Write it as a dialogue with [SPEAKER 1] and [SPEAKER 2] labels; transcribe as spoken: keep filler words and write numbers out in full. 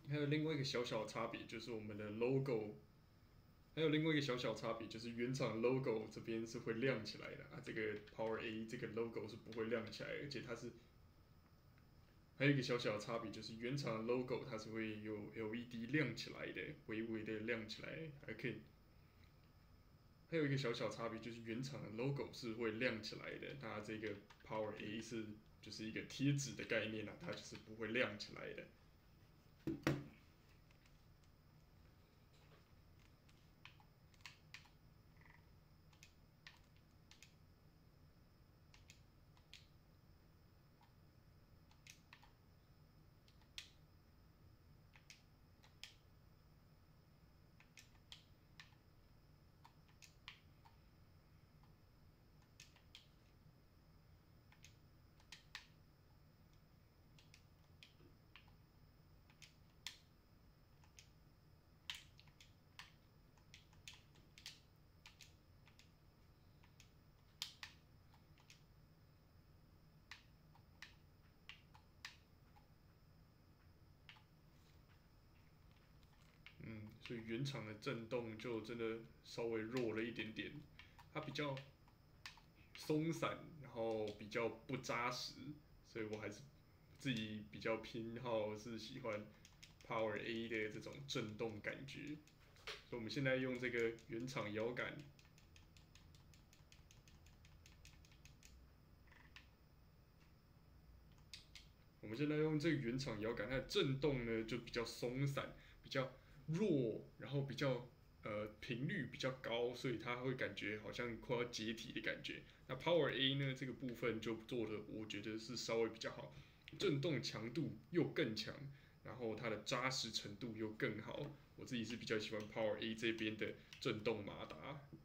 [SPEAKER 1] 还有另外一个小小的差别就是我们的 logo，还有另外一个小小差别就是原厂 logo 这边是会亮起来的啊，这个 Power A 这个 logo 是不会亮起来，而且它是还有一个小小的差别就是原厂的 logo 它是会有 L E D 亮起来的，微微的亮起来，还可以。还有一个小小差别就是原厂的 logo 是会亮起来的，那这个 Power A 是就是一个贴纸的概念啊，它就是不会亮起来的。嗯，所以原厂的震动就真的稍微弱了一点点，它比较松散，然后比较不扎实，所以我还是自己比较偏好是喜欢 Power A 的这种震动感觉。所以我们现在用这个原厂摇杆，我们现在用这个原厂摇杆，它的震动呢就比较松散，比较弱，然后比较呃频率比较高，所以它会感觉好像快要解体的感觉。那 Power A 呢这个部分就做的，我觉得是稍微比较好，震动强度又更强，然后它的扎实程度又更好。我自己是比较喜欢 Power A 这边的震动马达。